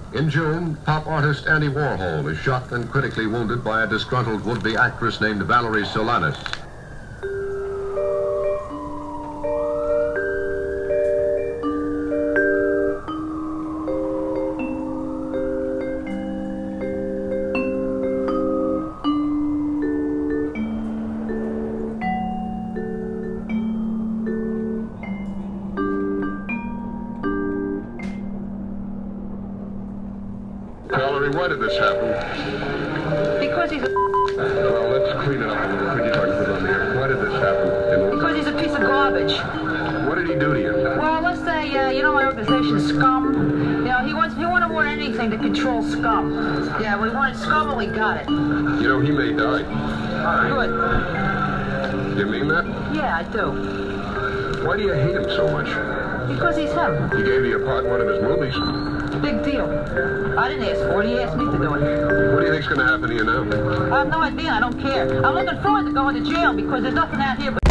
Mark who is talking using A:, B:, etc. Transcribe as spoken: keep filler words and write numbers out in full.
A: In June, pop artist Andy Warhol is shot and critically wounded by a disgruntled would-be actress named Valerie Solanas.
B: Valerie, why did this happen?
C: Because he's a...
B: Well, let's clean it up a little. Could you talk to me here? Why did this happen? And
C: Because he's a piece of garbage.
B: what did he do to you?
C: Well, let's say, uh, you know my organization, Scum? You know, he wants, he wanted more than anything to control Scum. Yeah, we wanted Scum and we got it.
B: You know, he may die.
C: Good.
B: You mean that?
C: Yeah, I do.
B: Why do you hate him so much?
C: Because he's him.
B: He gave you a part in one of his movies.
C: Big deal. I didn't ask for it. He asked me to do it.
B: What do you think's going to happen to you now?
C: I have no idea. I don't care. I'm looking forward to going to jail because there's nothing out here but...